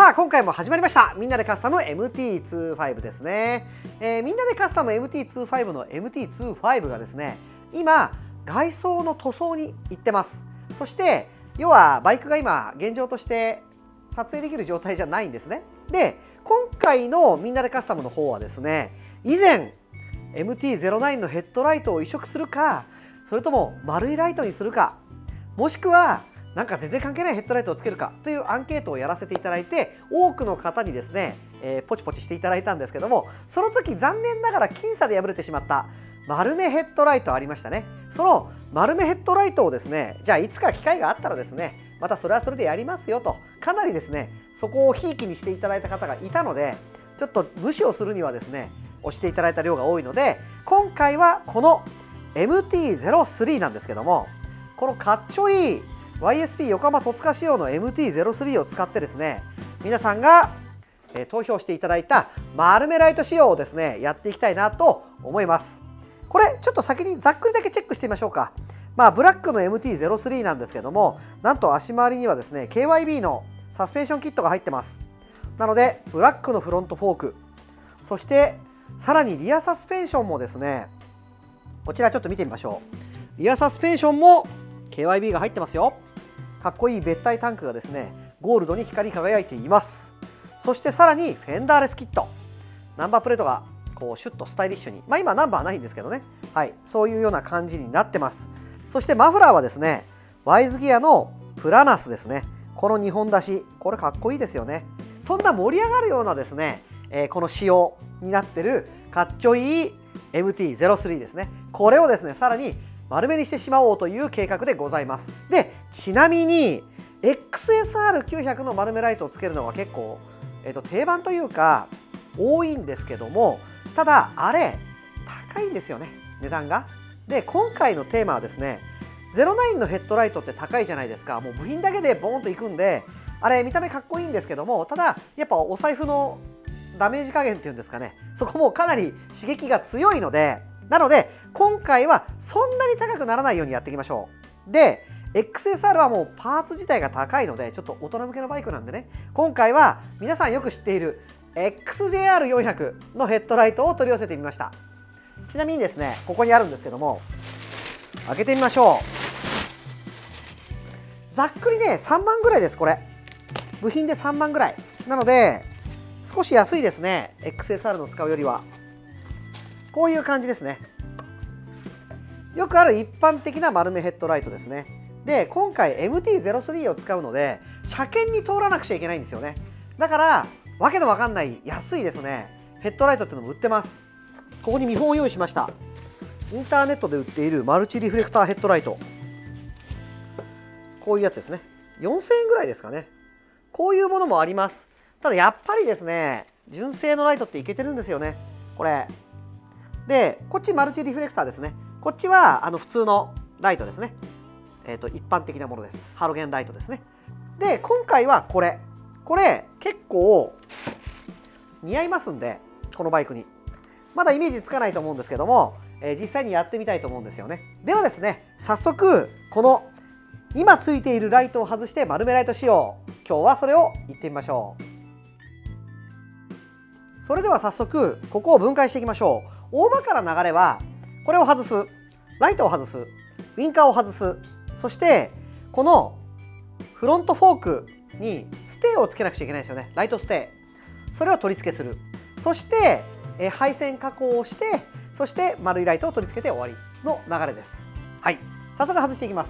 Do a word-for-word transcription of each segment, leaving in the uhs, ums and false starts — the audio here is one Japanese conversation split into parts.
さあ今回も始まりましたみんなでカスタム エムティーにじゅうご ですね、えー、みんなでカスタム エムティーにじゅうご の エムティーにじゅうご がですね今外装の塗装に行ってます。そして要はバイクが今現状として撮影できる状態じゃないんですね。で今回のみんなでカスタムの方はですね以前 エムティーにじゅうきゅう のヘッドライトを移植するかそれとも丸いライトにするかもしくはなんか全然関係ないヘッドライトをつけるかというアンケートをやらせていただいて多くの方にですね、えー、ポチポチしていただいたんですけどもその時残念ながら僅差で敗れてしまった丸目ヘッドライトありましたね。その丸目ヘッドライトをですねじゃあいつか機会があったらですねまたそれはそれでやりますよとかなりですねそこをひいきにしていただいた方がいたのでちょっと無視をするにはですね押していただいた量が多いので今回はこの エムティーにじゅうさん なんですけどもこのかっちょいいワイエスピー 横浜戸塚仕様の エムティーにじゅうさん を使ってですね皆さんが、えー、投票していただいた丸目ライト仕様をですねやっていきたいなと思います。これちょっと先にざっくりだけチェックしてみましょうか。まあブラックの エムティーにじゅうさん なんですけどもなんと足回りにはですね ケーワイビー のサスペンションキットが入ってます。なのでブラックのフロントフォークそしてさらにリアサスペンションもですねこちらちょっと見てみましょう。リアサスペンションも ケーワイビー が入ってますよ。かっこいい別体タンクがですねゴールドに光り輝いています。そしてさらにフェンダーレスキットナンバープレートがこうシュッとスタイリッシュにまあ今ナンバーないんですけどねはいそういうような感じになってます。そしてマフラーはですねワイズギアのプラナスですね。このにほん出しこれかっこいいですよね。そんな盛り上がるようなですね、えー、この仕様になってるかっちょいい エムティーにじゅうさん ですね。これをですねさらに丸めにしてしまおうという計画でございます。でちなみに エックスエスアールきゅうひゃく の丸めライトをつけるのが結構、えー、と定番というか多いんですけどもただあれ高いんですよね値段が。で今回のテーマはですねゼロナインのヘッドライトって高いじゃないですか。もう部品だけでボーンといくんであれ見た目かっこいいんですけどもただやっぱお財布のダメージ加減っていうんですかねそこもかなり刺激が強いのでなので今回はそんなに高くならないようにやっていきましょう。で エックスエスアール はもうパーツ自体が高いのでちょっと大人向けのバイクなんでね今回は皆さんよく知っている エックスジェイアールよんひゃく のヘッドライトを取り寄せてみました。ちなみにですねここにあるんですけども開けてみましょう。ざっくりねさんまんぐらいです。これ部品でさんまんぐらいなので少し安いですね エックスエスアール の使うよりは。こういう感じですね。よくある一般的な丸目ヘッドライトですね。で今回 エムティーにじゅうさん を使うので車検に通らなくちゃいけないんですよね。だからわけのわかんない安いですねヘッドライトっていうのも売ってます。ここに見本を用意しました。インターネットで売っているマルチリフレクターヘッドライトこういうやつですね。よんせんえんぐらいですかね。こういうものもあります。ただやっぱりですね純正のライトっていけてるんですよねこれで。こっちマルチリフレクターですね。こっちはあの普通のライトですね。えーと一般的なものです。ハロゲンライトですね。で今回はこれこれ結構似合いますんでこのバイクにまだイメージつかないと思うんですけども、えー、実際にやってみたいと思うんですよね。ではですね早速この今ついているライトを外して丸めライト仕様今日はそれをいってみましょう。それでは早速ここを分解していきましょう。大まかな流れはこれを外すライトを外すウインカーを外すそしてこのフロントフォークにステーをつけなくちゃいけないですよね。ライトステーそれを取り付けするそしてえ配線加工をしてそして丸いライトを取り付けて終わりの流れです。はい早速外していきます。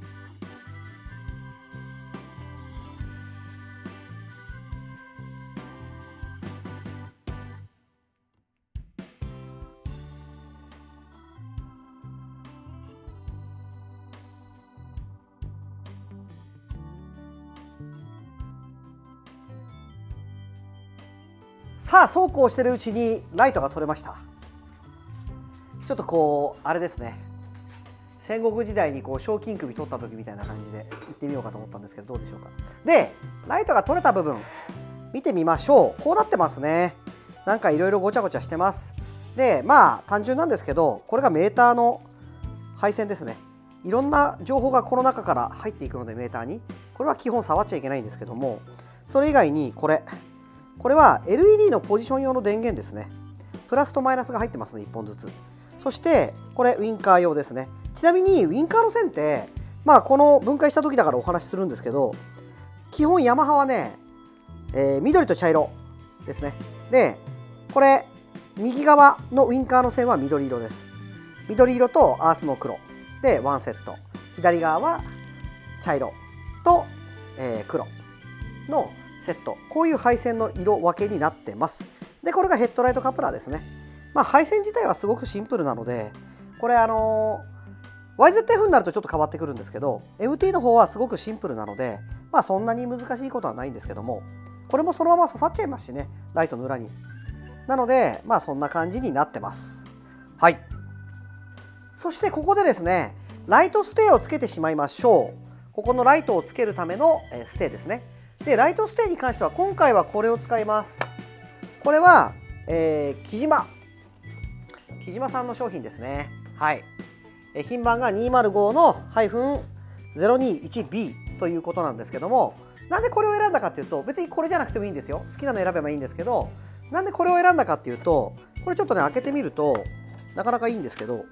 さあそうこうしてるうちにライトが取れました。ちょっとこうあれですね戦国時代にこう賞金首取った時みたいな感じで行ってみようかと思ったんですけどどうでしょうか。でライトが取れた部分見てみましょう。こうなってますね。なんかいろいろごちゃごちゃしてます。でまあ単純なんですけどこれがメーターの配線ですね。いろんな情報がこの中から入っていくのでメーターにこれは基本触っちゃいけないんですけどもそれ以外にこれこれは エルイーディー のポジション用の電源ですね。プラスとマイナスが入ってますね、いっぽんずつ。そしてこれウインカー用ですね。ちなみにウインカーの線ってまあこの分解した時だからお話しするんですけど、基本ヤマハはね、えー、緑と茶色ですね。でこれ右側のウインカーの線は緑色です。緑色とアースの黒でワンセット、左側は茶色と、えー、黒のセット、こういう配線の色分けになってます。でこれがヘッドライトカプラーですね。まあ配線自体はすごくシンプルなので、これあのー、ワイゼットエフ になるとちょっと変わってくるんですけど、 エムティー の方はすごくシンプルなので、まあそんなに難しいことはないんですけども、これもそのまま刺さっちゃいますしね、ライトの裏に。なのでまあそんな感じになってます。はい。そしてここでですね、ライトステーをつけてしまいましょう。ここのライトをつけるためのステーですね。でライトステーに関しては今回はこれを使います。これは、えー、木島木島さんの商品ですね。はい。え品番が にーまるご の ゼロにいちビー ということなんですけども、なんでこれを選んだかっていうと、別にこれじゃなくてもいいんですよ。好きなの選べばいいんですけど、なんでこれを選んだかっていうと、これちょっとね開けてみるとなかなかいいんですけど、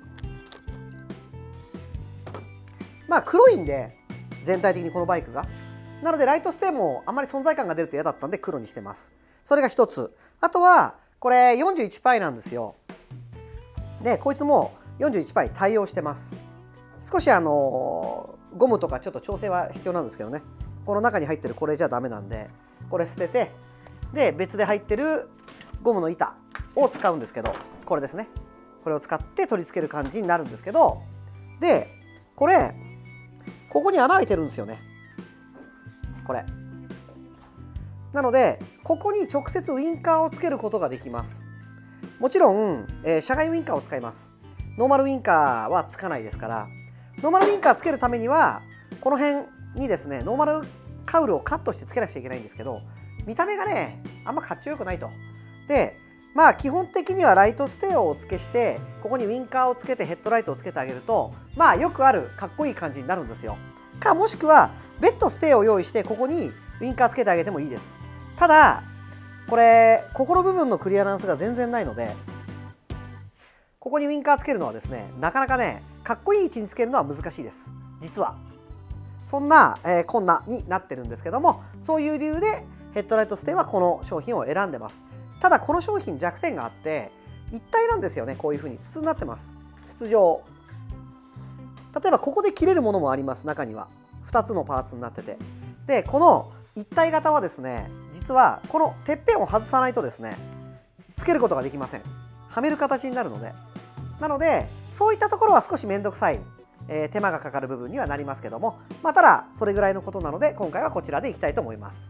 まあ黒いんで全体的にこのバイクが。なのでライトステーもあんまり存在感が出ると嫌だったんで黒にしてます。それが一つ。あとはこれ よんじゅういちパイ なんですよ。でこいつも よんじゅういちパイ 対応してます。少しあのゴムとかちょっと調整は必要なんですけどね、この中に入ってるこれじゃダメなんで、これ捨てて、で別で入ってるゴムの板を使うんですけど、これですね、これを使って取り付ける感じになるんですけど、でこれここに穴開いてるんですよね、これ。なのでここに直接ウインカーをつけることができます。もちろん、えー、車外ウインカーを使います。ノーマルウインカーはつかないですから、ノーマルウインカーつけるためにはこの辺にですねノーマルカウルをカットしてつけなくちゃいけないんですけど、見た目がねあんまかっちょよくないと。でまあ基本的にはライトステーをお付けして、ここにウインカーをつけてヘッドライトをつけてあげると、まあよくあるかっこいい感じになるんですよ。かもしくは別途ステーを用意してここにウインカーつけてあげてもいいです。ただこれここの部分のクリアランスが全然ないので、ここにウインカーつけるのはですねなかなかねかっこいい位置につけるのは難しいです、実は。そんな、えー、こんなになってるんですけども、そういう理由でヘッドライトステーはこの商品を選んでます。ただこの商品弱点があって、一体なんですよね。こういうふうに筒になってます。筒状。例えばここで切れるものもあります。中にはふたつのパーツになってて、でこの一体型はですね、実はこのてっぺんを外さないとですねつけることができません。はめる形になるので。なのでそういったところは少し面倒くさい、えー、手間がかかる部分にはなりますけども、まあ、ただそれぐらいのことなので今回はこちらでいきたいと思います。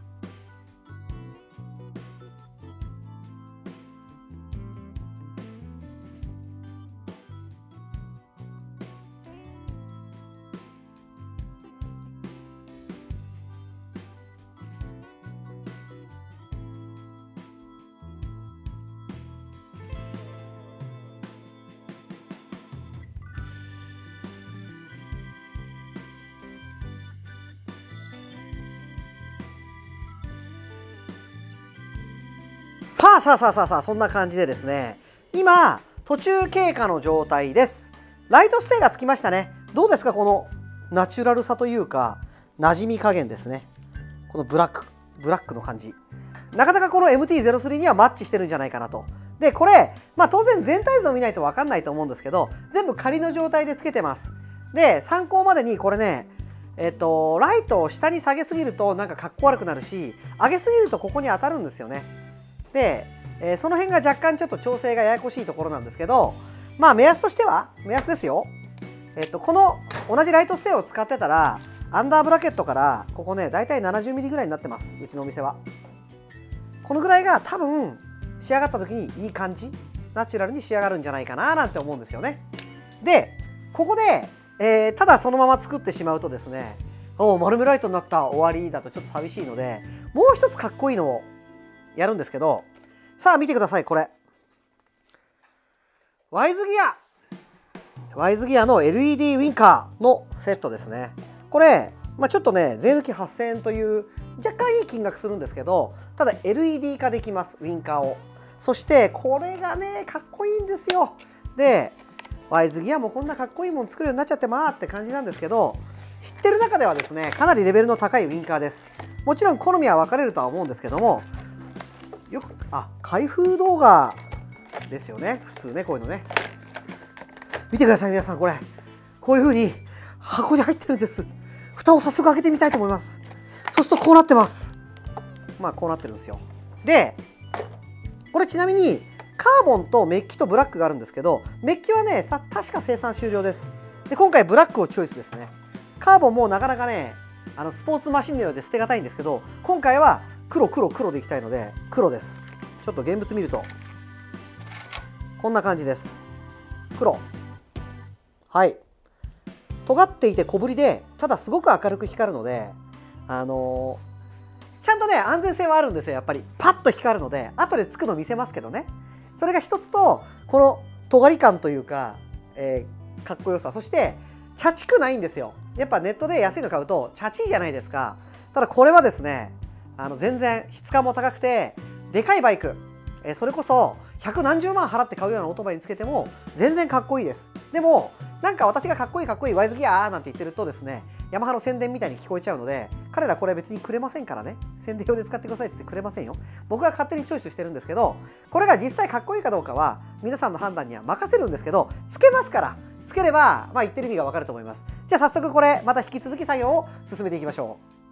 さあさあさあさあさあ、そんな感じでですね、今途中経過の状態です。ライトステーがつきましたね。どうですか、このナチュラルさというか馴染み加減ですね。このブラックブラックの感じ、なかなかこの エムティーゼロスリー にはマッチしてるんじゃないかなと。でこれ、まあ、当然全体図を見ないと分かんないと思うんですけど、全部仮の状態でつけてます。で参考までにこれね、えっとライトを下に下げすぎるとなんかかっこ悪くなるし、上げすぎるとここに当たるんですよね。で、えー、その辺が若干ちょっと調整がややこしいところなんですけど、まあ目安としては目安ですよ。えっとこの同じライトステーを使ってたらアンダーブラケットからここねだいたい ななじゅうミリ ぐらいになってます、うちのお店は。このぐらいが多分仕上がった時にいい感じ、ナチュラルに仕上がるんじゃないかななんて思うんですよね。でここで、えー、ただそのまま作ってしまうとですね、おお丸めライトになった終わりだとちょっと寂しいので、もう一つかっこいいのをやるんですけど、さあ見てください、これワイズギアワイズギアの エルイーディー ウインカーのセットですね。これ、まあ、ちょっとね税抜きはっせんえんという若干いい金額するんですけど、ただ エルイーディー 化できます、ウインカーを。そしてこれがねかっこいいんですよ。でワイズギアもこんなかっこいいもの作るようになっちゃってまあって感じなんですけど、知ってる中ではですねかなりレベルの高いウインカーです。もちろん好みは分かれるとは思うんですけども、よくあ開封動画ですよね、普通ね。こういうのね見てください皆さん、これこういう風に箱に入ってるんです。蓋を早速開けてみたいと思います。そうするとこうなってます。まあこうなってるんですよ。でこれちなみにカーボンとメッキとブラックがあるんですけど、メッキはねさ確か生産終了です。で今回ブラックをチョイスですね。カーボンもなかなかねあのスポーツマシンのようで捨てがたいんですけど、今回は黒黒黒でいきたいので黒です。ちょっと現物見るとこんな感じです。黒、はい、尖っていて小ぶりで、ただすごく明るく光るので、あのー、ちゃんとね安全性はあるんですよ。やっぱりパッと光るので、後でつくの見せますけどね。それが一つと、この尖り感というか、えー、かっこよさ、そしてチャチくないんですよ。やっぱネットで安いの買うとチャチいじゃないですか。ただこれはですねあの全然質感も高くて、でかいバイク、えー、それこそ百何十万払って買うようなオートバイにつけても全然かっこいいです。でもなんか私がかっこいいかっこいいワイズギアーなんて言ってるとですね、ヤマハの宣伝みたいに聞こえちゃうので、彼らこれ別にくれませんからね、宣伝用で使ってくださいって言ってくれませんよ。僕が勝手にチョイスしてるんですけど、これが実際かっこいいかどうかは皆さんの判断には任せるんですけど、つけますから、つければまあ言ってる意味がわかると思います。じゃあ早速これまた引き続き作業を進めていきましょう。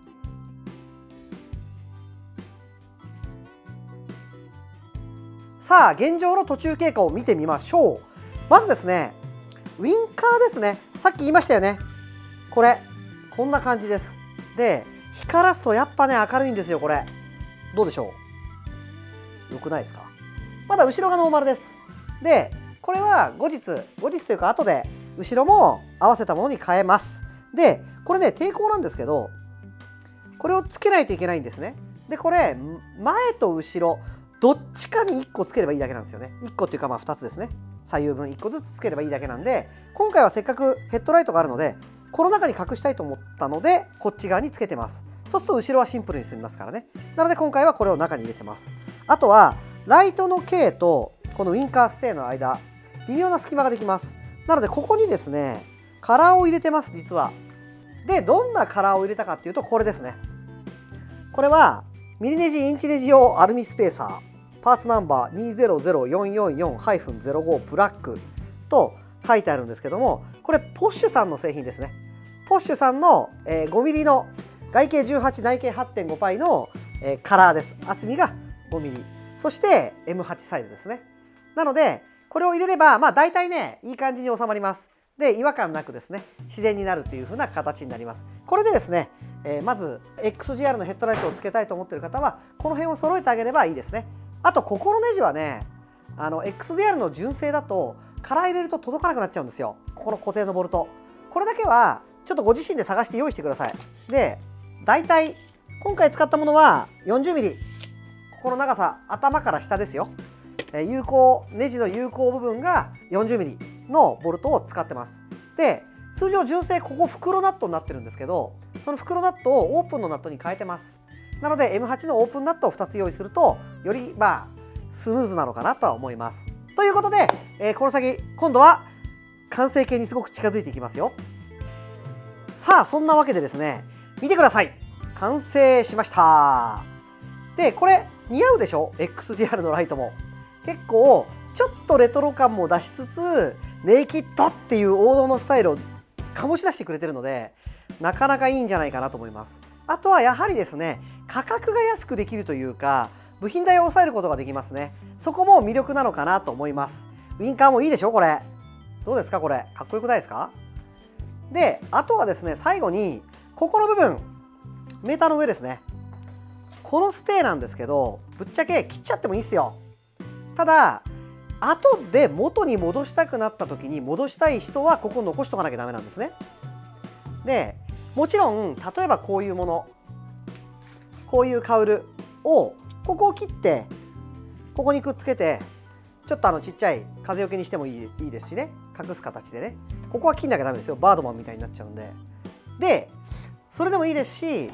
さあ現状の途中経過を見てみましょう。まずですねウインカーですね。さっき言いましたよね、これこんな感じです。で光らすとやっぱね明るいんですよ。これどうでしょう、よくないですか。まだ後ろがノーマルです。でこれは後日後日というか後で後ろも合わせたものに変えます。でこれね抵抗なんですけど、これをつけないといけないんですね。でこれ前と後ろどっちかにいっこつければいいだけなんですよね。いっこっていうかまあふたつですね。左右分いっこずつつければいいだけなんで、今回はせっかくヘッドライトがあるのでこの中に隠したいと思ったのでこっち側につけてます。そうすると後ろはシンプルに済みますからね。なので今回はこれを中に入れてます。あとはライトの K とこのウインカーステーの間微妙な隙間ができます。なのでここにですねカラーを入れてます実は。でどんなカラーを入れたかっていうとこれですね。これはミリネジインチネジ用アルミスペーサー、パーツナンバー にゼロゼロよんよんよんゼロご ブラックと書いてあるんですけども、これポッシュさんの製品ですね。ポッシュさんのごミリの外径じゅうはち内径 はってんごパイのカラーです。厚みがごミリ、そして エムはち サイズですね。なのでこれを入れればまあ大体ねいい感じに収まります。で違和感なくですね自然になるという風な形になります。これでですね、えー、まず エックスジーアール のヘッドライトをつけたいと思っている方はこの辺を揃えてあげればいいですね。あとここのネジはねあの エックスディーアール の純正だとカラー入れると届かなくなっちゃうんですよ。ここの固定のボルト、これだけはちょっとご自身で探して用意してください。で大体今回使ったものは よんじゅうミリ、 ここの長さ頭から下ですよ。有効ネジの有効部分が よんじゅうミリ のボルトを使ってます。で通常純正ここ袋ナットになってるんですけど、その袋ナットをオープンのナットに変えてます。なので エムはち のオープンナットをふたつ用意するとよりまあスムーズなのかなとは思います。ということで、えー、この先今度は完成形にすごく近づいていきますよ。さあそんなわけでですね見てください、完成しました。でこれ似合うでしょ エックスジーアール のライトも。結構ちょっとレトロ感も出しつつネイキッドっていう王道のスタイルを醸し出してくれてるのでなかなかいいんじゃないかなと思います。あとはやはりですね価格が安くできるというか部品代を抑えることができますね。そこも魅力なのかなと思います。ウインカーもいいでしょこれ。どうですかこれ、かっこよくないですか。であとはですね最後にここの部分メーターの上ですね、このステーなんですけどぶっちゃけ切っちゃってもいいですよ。ただ後で元に戻したくなった時に戻したい人はここ残しとかなきゃダメなんですね。でもちろん例えばこういうもの、こういうカウルをここを切ってここにくっつけてちょっとあのちっちゃい風よけにしてもいい、いいですしね、隠す形でね。ここは切んなきゃダメですよ、バードマンみたいになっちゃうんで。でそれでもいいですし、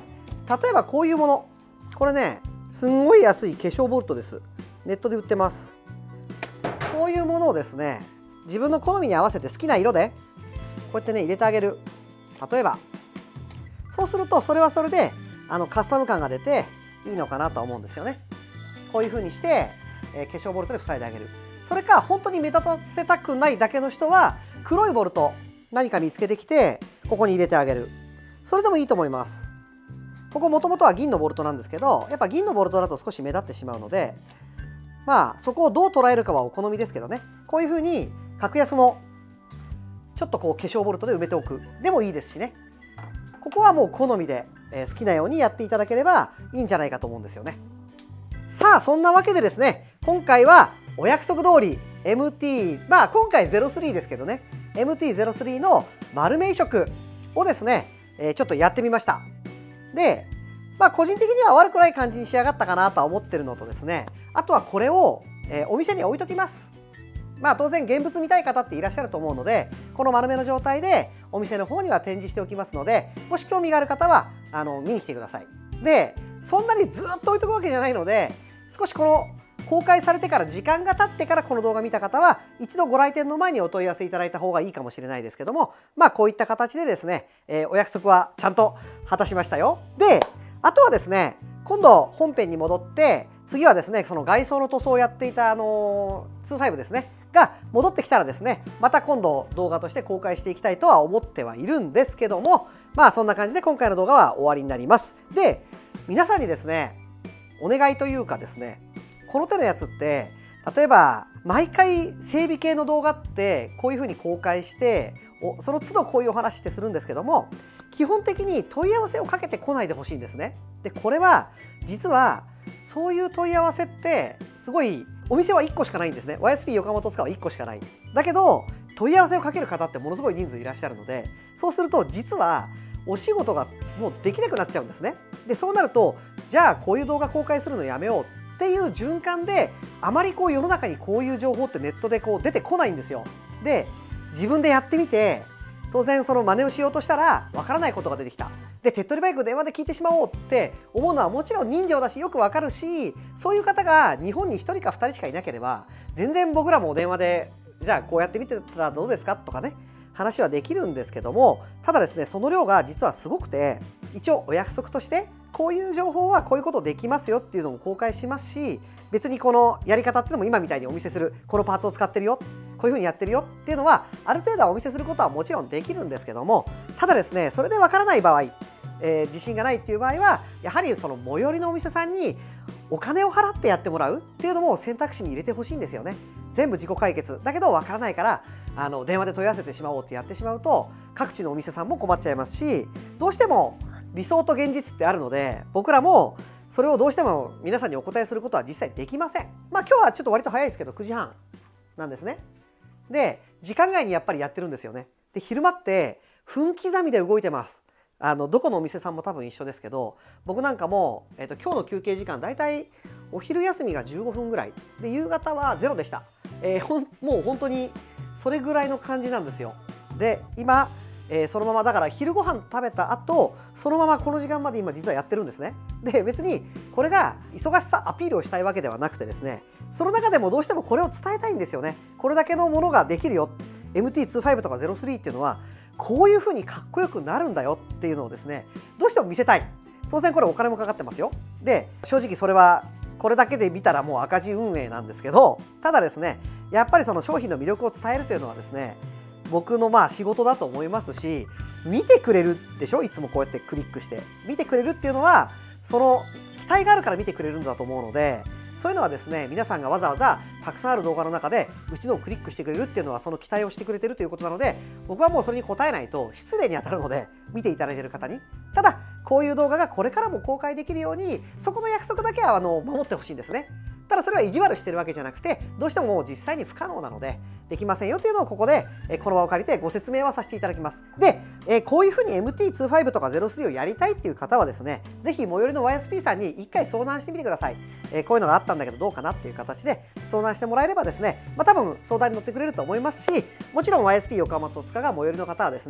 例えばこういうもの、これねすんごい安い化粧ボルトです。ネットで売ってます。こういうものをですね、自分の好みに合わせて好きな色でこうやってね入れてあげる。例えばそうするとそれはそれであのカスタム感が出ていいのかなと思うんですよね。こういうふうにして、えー、化粧ボルトで塞いであげる。それか本当に目立たせたくないだけの人は黒いボルト何か見つけてきてここに入れてあげる。それでもいいと思います。ここもともとは銀のボルトなんですけど、やっぱ銀のボルトだと少し目立ってしまうので、まあそこをどう捉えるかはお好みですけどね。こういうふうに格安のちょっとこう化粧ボルトで埋めておくでもいいですしね。ここはもう好みで、えー、好きなようにやっていただければいいんじゃないかと思うんですよね。さあそんなわけでですね、今回はお約束通り エムティー、まあ今回ゼロスリーですけどね、 エムティーゼロスリー の丸目移植をですね、えー、ちょっとやってみました。で、まあ個人的には悪くない感じに仕上がったかなとは思ってるのとですね、あとはこれを、えー、お店に置いときます。まあ当然現物見たい方っていらっしゃると思うので、この丸めの状態でお店の方には展示しておきますので、もし興味がある方はあの見に来てください。で、そんなにずっと置いとくわけじゃないので、少しこの公開されてから時間が経ってからこの動画見た方は一度ご来店の前にお問い合わせいただいた方がいいかもしれないですけども、まあこういった形でですね、えー、お約束はちゃんと果たしましたよ。で、あとはですね、今度本編に戻って次はですね、その外装の塗装をやっていたあのー、ツーファイブですねが戻ってきたらですね、また今度動画として公開していきたいとは思ってはいるんですけども、まあそんな感じで今回の動画は終わりになります。で、皆さんにですね、お願いというかですね、この手のやつって例えば毎回整備系の動画ってこういうふうに公開しておその都度こういうお話ってするんですけども、基本的に問い合わせをかけてこないでほしいんですね。でこれは実はそういう問い合わせってすごいお店はいっこしかないんですね。 ワイエスピー 横浜戸塚はいっこしかない。だけど問い合わせをかける方ってものすごい人数いらっしゃるので、そうすると実はお仕事がもうできなくなっちゃうんですね。でそうなるとじゃあこういう動画公開するのやめようっていう循環で、あまりこう世の中にこういう情報ってネットでこう出てこないんですよ。で自分でやってみて当然その真似をしようとしたらわからないことが出てきた。で手っ取り早く電話で聞いてしまおうって思うのはもちろん人情だしよくわかるし、そういう方が日本にひとりかふたりしかいなければ全然僕らもお電話でじゃあこうやってみてたらどうですかとかね話はできるんですけども、ただですねその量が実はすごくて、一応お約束としてこういう情報はこういうことできますよっていうのも公開しますし、別にこのやり方っていうのも今みたいにお見せするこのパーツを使ってるよ、こういうふうにやってるよっていうのはある程度はお見せすることはもちろんできるんですけども、ただですねそれでわからない場合、えー、自信がないっていう場合はやはりその最寄りのお店さんにお金を払ってやってもらうっていうのも選択肢に入れてほしいんですよね。全部自己解決だけどわからないからあの電話で問い合わせてしまおうってやってしまうと各地のお店さんも困っちゃいますし、どうしても理想と現実ってあるので僕らもそれをどうしても皆さんにお答えすることは実際できません。まあ今日はちょっと割と早いですけどくじはんなんですね。で時間外にやっぱりやってるんですよね。で昼間って分刻みで動いてます。あのどこのお店さんも多分一緒ですけど、僕なんかも、えー、と今日の休憩時間だいたいお昼休みがじゅうごふんぐらいで夕方はゼロでした。えー、ほんもう本当にそれぐらいの感じなんですよ。で今、えー、そのままだから昼ご飯食べた後そのままこの時間まで今実はやってるんですね。で別にこれが忙しさアピールをしたいわけではなくてですね、その中でもどうしてもこれを伝えたいんですよね。これだけのものができるよ エムティーツーファイブ とかゼロスリーっていうのはこういうふうにかっこよくなるんだよっていうのをですねどうしても見せたい。当然これお金もかかってますよ。で正直それはこれだけで見たらもう赤字運営なんですけど、ただですねやっぱりその商品の魅力を伝えるというのはですね僕のまあ仕事だと思いますし、見てくれるでしょ、いつもこうやってクリックして見てくれるっていうのはその期待があるから見てくれるんだと思うので、そういうのはですね皆さんがわざわざたくさんある動画の中でうちのをクリックしてくれるっていうのはその期待をしてくれてるということなので、僕はもうそれに応えないと失礼に当たるので見ていただいている方に。ただこういう動画がこれからも公開できるようにそこの約束だけはあの守ってほしいんですね。ただそれは意地悪してるわけじゃなくてどうしてももう実際に不可能なのでできませんよというのをここでこの場を借りてご説明はさせていただきます。でこういうふうに エムティーツーファイブ とかゼロスリーをやりたいっていう方はですねぜひ最寄りの ワイエスピー さんにいっかい相談してみてください。こういうのがあったんだけどどうかなっていう形で相談してもらえればですね、まあ、多分相談に乗ってくれると思いますし、もちろん ワイエスピー 横浜戸塚が最寄りの方はですね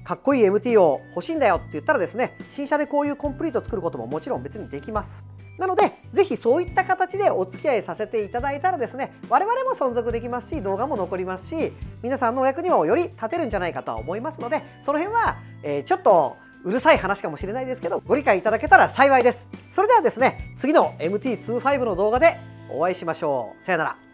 かっこいい エムティー を欲しいんだよって言ったらですね、新車でこういうコンプリートを作ることももちろん別にできます。なのでぜひそういった形でお付き合いさせていただいたらですね、我々も存続できますし、動画も残りますし、皆さんのお役にもより立てるんじゃないかとは思いますので、その辺は、えー、ちょっとうるさい話かもしれないですけど、ご理解いただけたら幸いです。それではですね、次の エムティーにじゅうご の動画でお会いしましょう。さよなら。